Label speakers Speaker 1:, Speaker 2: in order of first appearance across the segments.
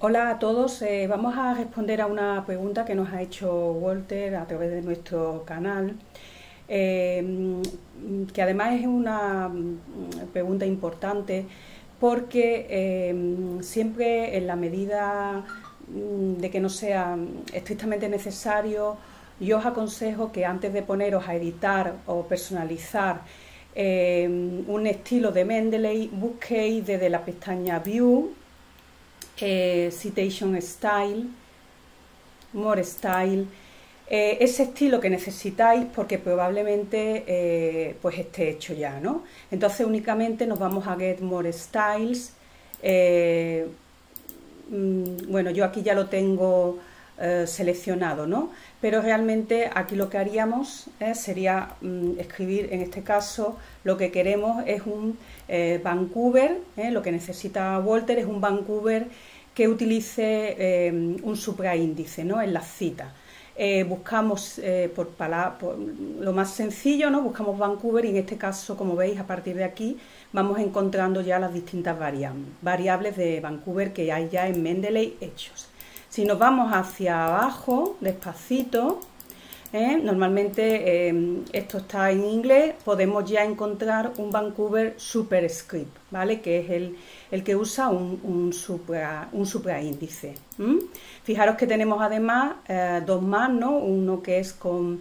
Speaker 1: Hola a todos, vamos a responder a una pregunta que nos ha hecho Walter a través de nuestro canal, que además es una pregunta importante porque siempre en la medida de que no sea estrictamente necesario, yo os aconsejo que antes de poneros a editar o personalizar un estilo de Mendeley, busquéis desde la pestaña View, Citation Style, More Style, ese estilo que necesitáis porque probablemente pues esté hecho ya, ¿no? Entonces únicamente nos vamos a Get More Styles. Bueno, yo aquí ya lo tengo seleccionado, ¿no? Pero realmente aquí lo que haríamos sería escribir, en este caso, lo que queremos es un Vancouver, lo que necesita Walter es un Vancouver que utilice un supraíndice, ¿no? En las citas. Buscamos por lo más sencillo, ¿no? Buscamos Vancouver y en este caso, como veis, a partir de aquí vamos encontrando ya las distintas variables de Vancouver que hay ya en Mendeley hechos. Si nos vamos hacia abajo, despacito, normalmente esto está en inglés, podemos ya encontrar un Vancouver Superscript, ¿vale? Que es el que usa un supraíndice. Fijaros que tenemos además dos más, ¿no? Uno que es con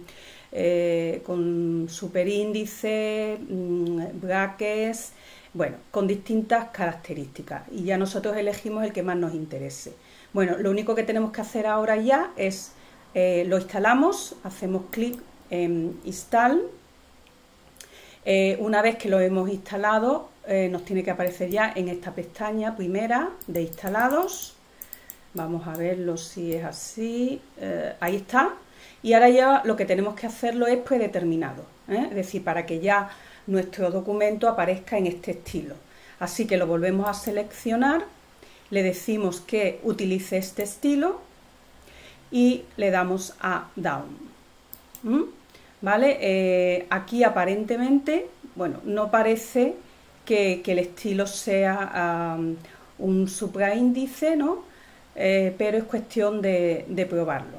Speaker 1: superíndice, brackets, bueno, con distintas características. Y ya nosotros elegimos el que más nos interese. Bueno, lo único que tenemos que hacer ahora ya es, lo instalamos, hacemos clic en Install. Una vez que lo hemos instalado, nos tiene que aparecer ya en esta pestaña primera de instalados. Vamos a verlo si es así. Ahí está. Y ahora ya lo que tenemos que hacerlo es predeterminado, es decir, para que ya nuestro documento aparezca en este estilo. Así que lo volvemos a seleccionar, le decimos que utilice este estilo y le damos a Down. ¿Vale? Aquí aparentemente, bueno, no parece que el estilo sea un supraíndice, ¿no? Pero es cuestión de probarlo.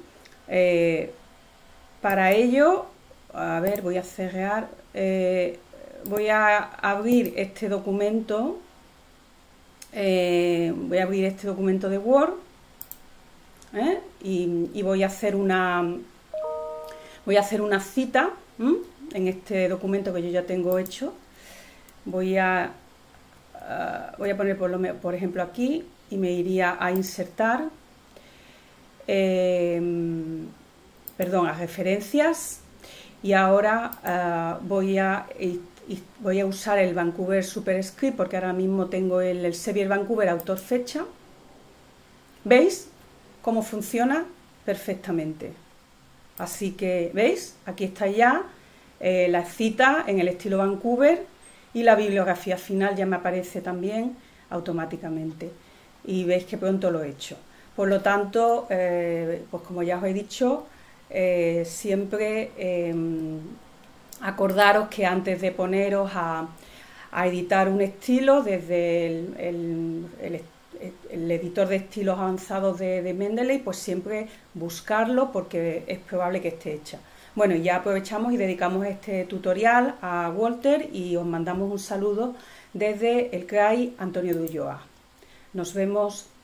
Speaker 1: Para ello, a ver, voy a cerrar, voy a abrir este documento, de Word, y voy a hacer una cita en este documento que yo ya tengo hecho. Voy a poner por ejemplo aquí y me iría a insertar, perdón, a referencias, y ahora voy a usar el Vancouver Superscript porque ahora mismo tengo el Xavier Vancouver autor fecha. ¿Veis cómo funciona? Perfectamente. Así que, ¿veis? Aquí está ya la cita en el estilo Vancouver y la bibliografía final ya me aparece también automáticamente. Y veis que pronto lo he hecho. Por lo tanto, pues como ya os he dicho, siempre acordaros que antes de poneros a editar un estilo desde el editor de estilos avanzados de Mendeley, pues siempre buscarlo porque es probable que esté hecha. Bueno, ya aprovechamos y dedicamos este tutorial a Walter y os mandamos un saludo desde el CRAI Antonio de Ulloa. Nos vemos.